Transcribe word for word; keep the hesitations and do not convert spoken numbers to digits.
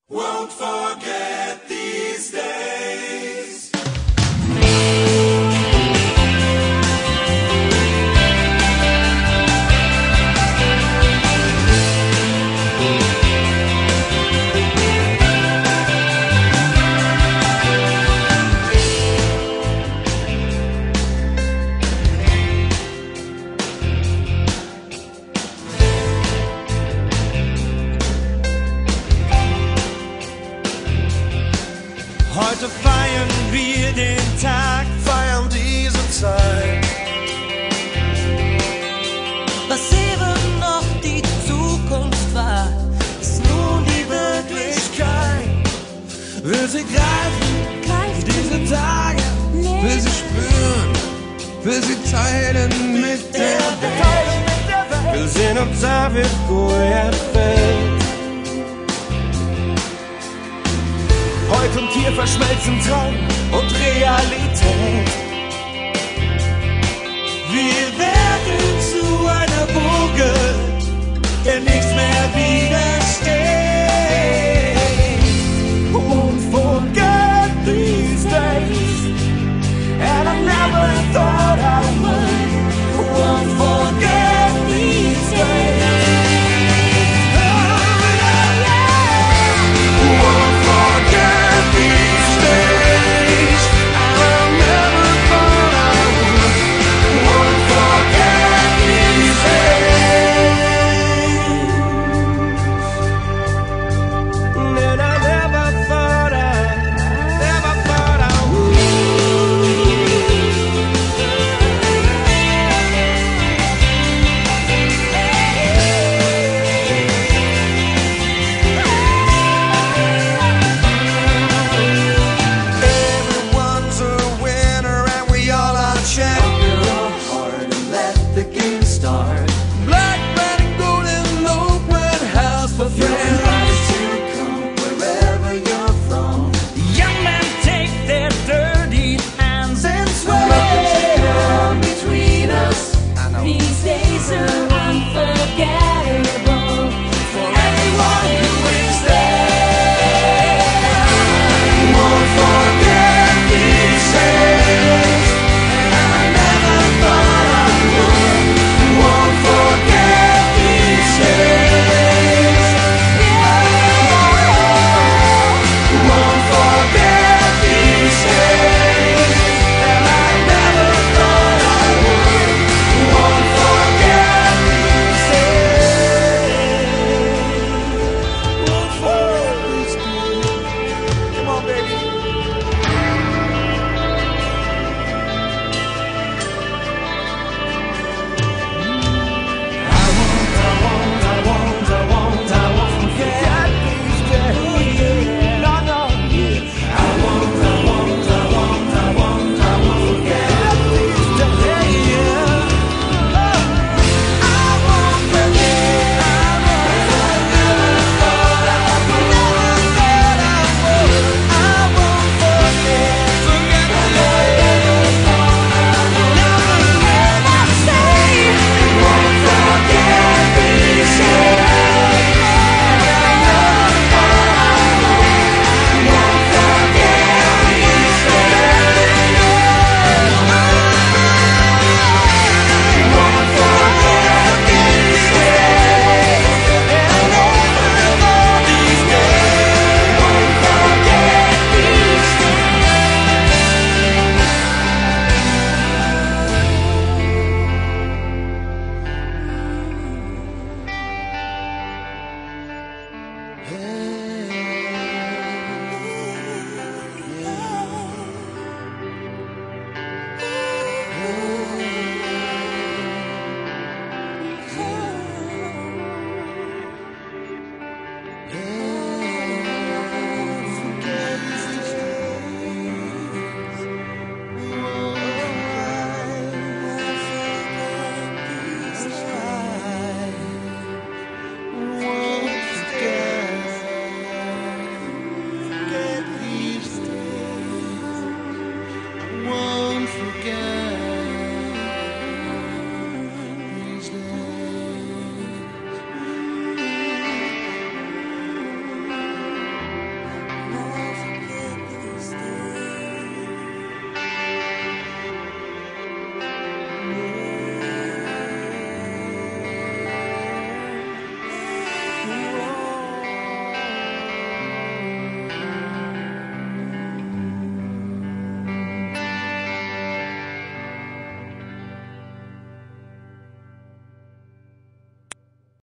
Won't forget these days. Heute feiern wir den Tag, feiern diese Zeit. Was eben noch die Zukunft war, ist nun die Wirklichkeit. Will sie greifen, diese Tage, will sie spüren, will sie teilen mit der Welt. Will sehen, ob da wird gut fällt. Heute und hier verschmelzen Traum und Realität. Wir werden zu einer Burge, der nichts mehr widersteht. Won't forget these days, and I never thought I would. Won't forget these days. Yeah.